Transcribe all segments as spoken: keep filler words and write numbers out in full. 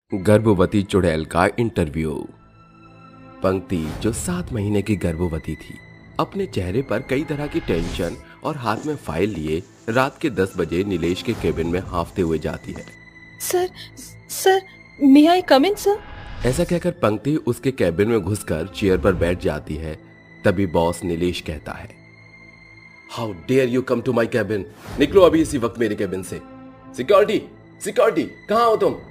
गर्भवती चुड़ैल का इंटरव्यू। पंक्ति, जो सात महीने की गर्भवती थी, अपने चेहरे पर कई तरह की टेंशन और हाथ में फाइल लिए रात के दस बजे नीलेश के केबिन में हांफते हुए जाती है। Sir sir may I come in sir? ऐसा कहकर पंक्ति उसके केबिन में घुसकर चेयर पर बैठ जाती है। तभी बॉस नीलेश कहता है, how dare you come to my cabin, निकलो अभी इसी वक्त मेरे केबिन से। सिक्योरिटी सिक्योरिटी कहाँ हो तुम?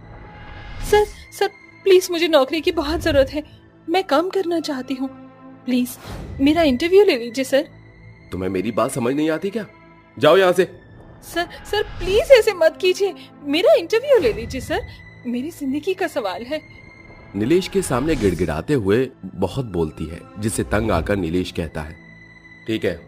सर सर प्लीज, मुझे नौकरी की बहुत जरूरत है, मैं काम करना चाहती हूँ, प्लीज मेरा इंटरव्यू ले लीजिए सर। तुम्हें मेरी बात समझ नहीं आती क्या? जाओ यहाँ से। सर सर प्लीज ऐसे मत कीजिए, मेरा इंटरव्यू ले लीजिए सर, मेरी जिंदगी का सवाल है। नीलेश के सामने गिड़गिड़ाते हुए बहुत बोलती है, जिससे तंग आकर नीलेश कहता है, ठीक है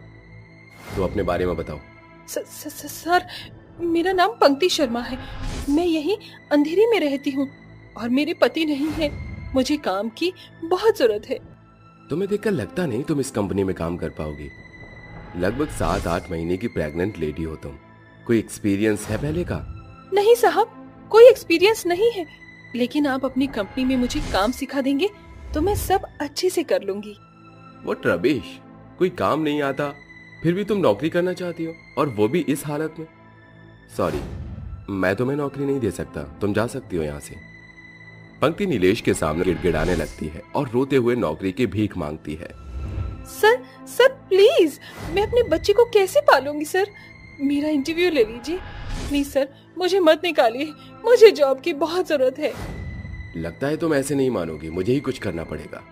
तो अपने बारे में बताओ। सर सर, सर मेरा नाम पंक्ति शर्मा है, मैं यही अंधेरी में रहती हूँ और मेरे पति नहीं है, मुझे काम की बहुत जरूरत है। तुम्हें देखकर लगता नहीं तुम इस कंपनी में काम कर पाओगी। लगभग सात आठ महीने की प्रेग्नेंट लेडी हो तुम। कोई एक्सपीरियंस है पहले का? नहीं साहब, कोई एक्सपीरियंस नहीं है, लेकिन आप अपनी कंपनी में मुझे काम सिखा देंगे तो मैं सब अच्छे से कर लूंगी। वो रबिश, कोई काम नहीं आता फिर भी तुम नौकरी करना चाहती हो, और वो भी इस हालत में। सॉरी, मैं तुम्हें नौकरी नहीं दे सकता, तुम जा सकती हो यहाँ से। पंक्ति नीलेश के सामने गिड़गिड़ाने लगती है और रोते हुए नौकरी की भीख मांगती है। सर सर प्लीज, मैं अपने बच्चे को कैसे पालूंगी सर, मेरा इंटरव्यू ले लीजिए प्लीज सर, मुझे मत निकालिए, मुझे जॉब की बहुत जरूरत है। लगता है तुम ऐसे नहीं मानोगी, मुझे ही कुछ करना पड़ेगा।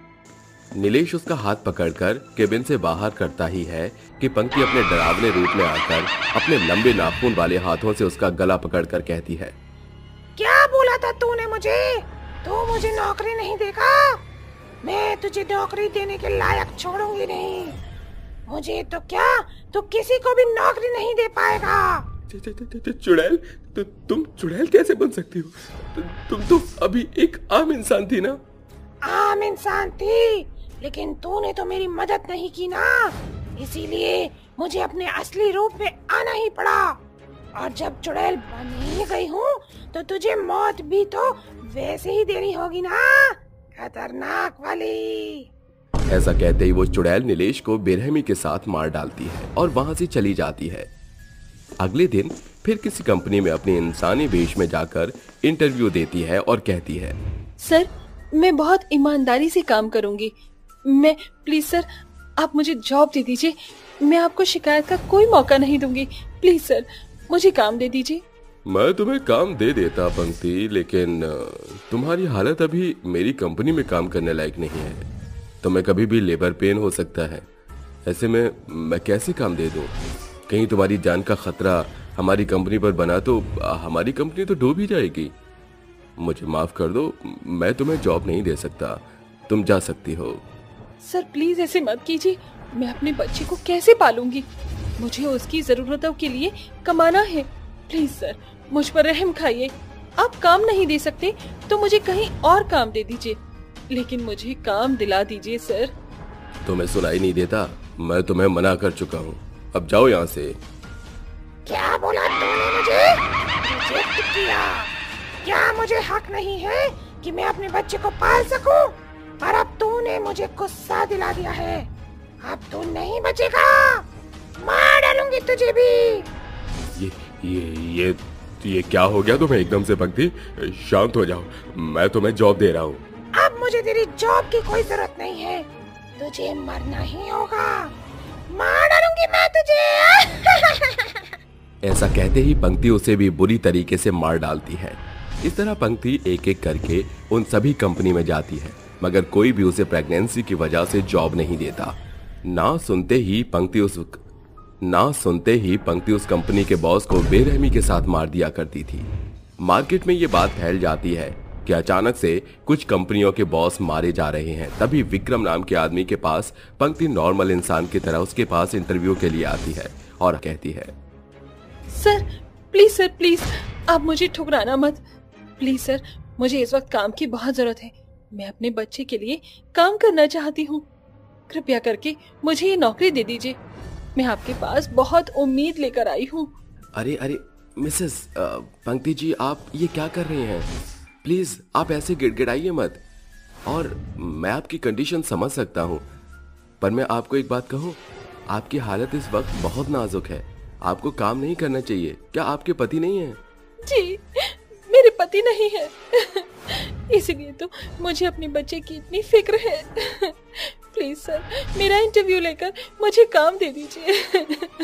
नीलेश उसका हाथ पकड़कर केबिन से बाहर करता ही है कि पंक्ति अपने डरावने रूप में आकर अपने लंबे नाखून वाले हाथों से उसका गला पकड़कर कहती है, क्या बोला था तूने मुझे? तू मुझे नौकरी नहीं देगा, मैं तुझे नौकरी देने के लायक छोड़ूंगी नहीं। मुझे तो क्या, तू किसी को भी नौकरी नहीं दे पाएगा। चुड़ैल, तु, तुम चुड़ैल कैसे बन सकती हो? तु, तुम तो अभी एक आम इंसान थी ना? आम इंसान थी, लेकिन तूने तो मेरी मदद नहीं की ना, इसीलिए मुझे अपने असली रूप में आना ही पड़ा। और जब चुड़ैल बन ही गई हूँ तो तुझे मौत भी तो वैसे ही देनी होगी ना, खतरनाक वाली। ऐसा कहते ही वो चुड़ैल नीलेश को बेरहमी के साथ मार डालती है और वहां से चली जाती है। अगले दिन फिर किसी कंपनी में अपनी इंसानी वेश में जाकर इंटरव्यू देती है और कहती है, सर मैं बहुत ईमानदारी से काम करूंगी, मैं प्लीज सर आप मुझे जॉब दे दीजिए, मैं आपको शिकायत का कोई मौका नहीं दूंगी, प्लीज सर मुझे काम दे दीजिए। मैं तुम्हें काम दे देता पंक्ति, लेकिन तुम्हारी हालत अभी मेरी कंपनी में काम करने लायक नहीं है, तुम्हें कभी भी लेबर पेन हो सकता है। ऐसे में मैं कैसे काम दे दूं? कहीं तुम्हारी जान का खतरा हमारी कंपनी पर बना तो हमारी कंपनी तो डूब ही जाएगी। मुझे माफ कर दो, मैं तुम्हें जॉब नहीं दे सकता, तुम जा सकती हो। सर प्लीज ऐसे मत कीजिए, मैं अपने बच्चे को कैसे पालूंगी, मुझे उसकी जरूरतों के लिए कमाना है, प्लीज सर मुझ पर रहम खाइए। आप काम नहीं दे सकते तो मुझे कहीं और काम दे दीजिए, लेकिन मुझे काम दिला दीजिए सर। तुम्हें सुनाई नहीं देता? मैं तुम्हें मना कर चुका हूँ, अब जाओ यहाँ से। क्या बोला तूने मुझे? रिजेक्ट किया। क्या मुझे हक नहीं है कि मैं अपने बच्चे को पाल सकूं? पर अब तूने मुझे गुस्सा दिला दिया है, अब तू नहीं बचेगा, मार डालूंगी तुझे भी। ये ये ये ये क्या हो गया तुम्हें एकदम से पंक्ति? शांत हो जाओ, मैं तुम्हें जॉब दे रहा हूँ। अब मुझे तेरी जॉब की कोई जरूरत नहीं है, तुझे मरना ही होगा, मार डालूंगी मैं तुझे। ऐसा कहते ही पंक्ति उसे भी बुरी तरीके से मार डालती है। इस तरह पंक्ति एक एक करके उन सभी कंपनी में जाती है, मगर कोई भी उसे प्रेगनेंसी की वजह से जॉब नहीं देता। ना सुनते ही पंक्ति उस ना सुनते ही पंक्ति उस कंपनी के बॉस को बेरहमी के साथ मार दिया करती थी। मार्केट में ये बात फैल जाती है कि अचानक से कुछ कंपनियों के बॉस मारे जा रहे हैं। तभी विक्रम नाम के आदमी के पास पंक्ति नॉर्मल इंसान की तरह उसके पास इंटरव्यू के लिए आती है और कहती है, सर प्लीज सर प्लीज आप मुझे ठुकराना मत, प्लीज सर मुझे इस वक्त काम की बहुत जरूरत है, मैं अपने बच्चे के लिए काम करना चाहती हूँ, कृपया करके मुझे ये नौकरी दे दीजिए, मैं आपके पास बहुत उम्मीद लेकर आई हूँ। अरे अरे मिसेस पंक्ति जी, आप ये क्या कर रही हैं? प्लीज आप ऐसे गिड़गिड़ाइए मत। और मैं आपकी कंडीशन समझ सकता हूँ, पर मैं आपको एक बात कहूँ, आपकी हालत इस वक्त बहुत नाजुक है। आपको काम नहीं करना चाहिए। क्या आपके पति नहीं है? जी, मेरे पति नहीं है। इसीलिए तो मुझे अपने बच्चे की इतनी फिक्र है। प्लीज सर, मेरा इंटरव्यू लेकर मुझे काम दे दीजिए।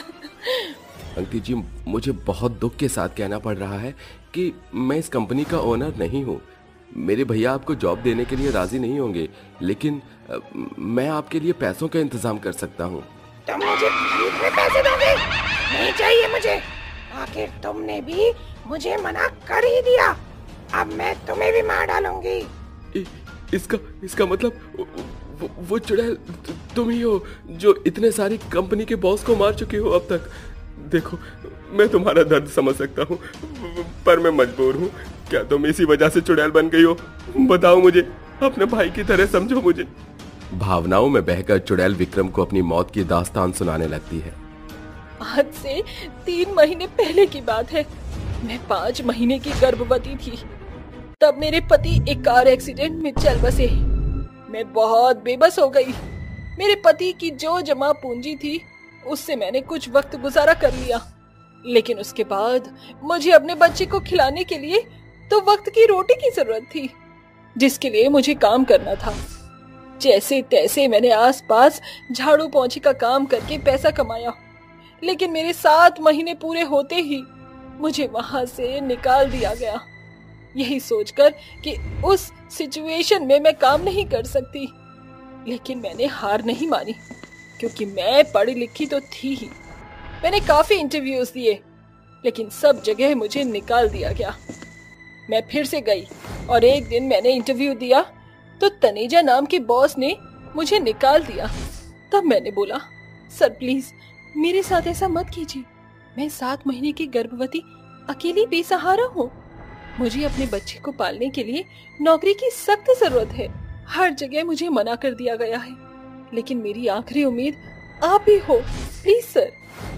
पंक्ति जी, मुझे बहुत दुख के साथ कहना पड़ रहा है कि मैं इस कंपनी का ओनर नहीं हूँ। मेरे भैया आपको जॉब देने के लिए राजी नहीं होंगे, लेकिन अ, मैं आपके लिए पैसों का इंतजाम कर सकता हूँ। तुम मुझे फ्री में पैसे दोगे? नहीं चाहिए मुझे। आखिर तुमने भी मुझे मना कर ही दिया। अब मैं तुम्हें भी मार डालूंगी। इ, इसका इसका मतलब वो, वो चुड़ैल तु, तुम ही हो जो इतने सारी कंपनी के बॉस को मार चुके हो अब तक। देखो, मैं तुम्हारा दर्द समझ सकता हूँ, पर मैं मजबूर हूँ। क्या तुम इसी वजह से चुड़ैल बन गई हो? बताओ मुझे, अपने भाई की तरह समझो मुझे। भावनाओं में बहकर चुड़ैल विक्रम को अपनी मौत की दास्तान सुनाने लगती है। आज से तीन महीने पहले की बात है। मैं पाँच महीने की गर्भवती थी। तब मेरे पति एक कार एक्सीडेंट में चल बसे। मैं बहुत बेबस हो गई। मेरे पति की जो जमा पूंजी थी उससे मैंने कुछ वक्त गुजारा कर लिया, लेकिन उसके बाद मुझे अपने बच्चे को खिलाने के लिए तो वक्त की रोटी की जरूरत थी, जिसके लिए मुझे काम करना था। जैसे तैसे मैंने आसपास झाड़ू पोंछी का काम करके पैसा कमाया, लेकिन मेरे सात महीने पूरे होते ही मुझे वहां से निकाल दिया गया, यही सोचकर कि उस सिचुएशन में मैं काम नहीं कर सकती। लेकिन मैंने हार नहीं मानी, क्योंकि मैं पढ़ी लिखी तो थी ही। मैंने काफी इंटरव्यूज दिए, लेकिन सब जगह मुझे निकाल दिया गया। मैं फिर से गई और एक दिन मैंने इंटरव्यू दिया तो तनेजा नाम के बॉस ने मुझे निकाल दिया। तब मैंने बोला, सर प्लीज मेरे साथ ऐसा मत कीजिए। मैं सात महीने की गर्भवती अकेली बेसहारा हूँ। मुझे अपने बच्चे को पालने के लिए नौकरी की सख्त जरूरत है। हर जगह मुझे मना कर दिया गया है, लेकिन मेरी आखिरी उम्मीद आप ही हो। Please sir.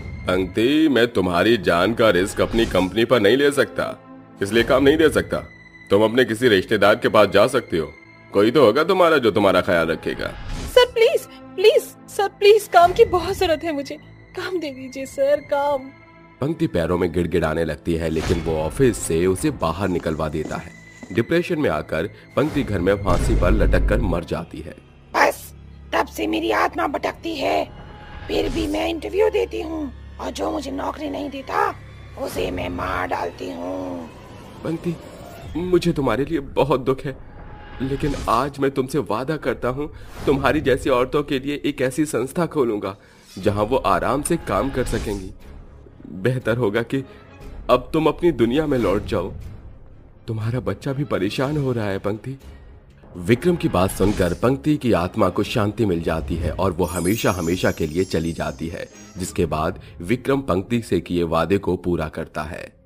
पंक्ति, मैं तुम्हारी जान का रिस्क अपनी कंपनी पर नहीं ले सकता, इसलिए काम नहीं दे सकता। तुम अपने किसी रिश्तेदार के पास जा सकती हो, कोई तो होगा तुम्हारा जो तुम्हारा ख्याल रखेगा। Sir please please sir please, काम की बहुत जरूरत है मुझे। काम दे दीजिए सर, काम। पंक्ति पैरों में गिड़गिड़ाने लगती है, लेकिन वो ऑफिस से उसे बाहर निकलवा देता है। डिप्रेशन में आकर पंक्ति घर में फांसी पर लटक कर मर जाती है। बस तब से मेरी आत्मा भटकती है। फिर भी मैं इंटरव्यू देती हूँ, और जो मुझे नौकरी नहीं देता उसे मैं मार डालती हूँ। पंक्ति, मुझे तुम्हारे लिए बहुत दुख है, लेकिन आज मैं तुमसे वादा करता हूँ, तुम्हारी जैसी औरतों के लिए एक ऐसी संस्था खोलूंगा जहाँ वो आराम से काम कर सकेंगी। बेहतर होगा कि अब तुम अपनी दुनिया में लौट जाओ। तुम्हारा बच्चा भी परेशान हो रहा है पंक्ति। विक्रम की बात सुनकर पंक्ति की आत्मा को शांति मिल जाती है और वो हमेशा हमेशा के लिए चली जाती है, जिसके बाद विक्रम पंक्ति से किए वादे को पूरा करता है।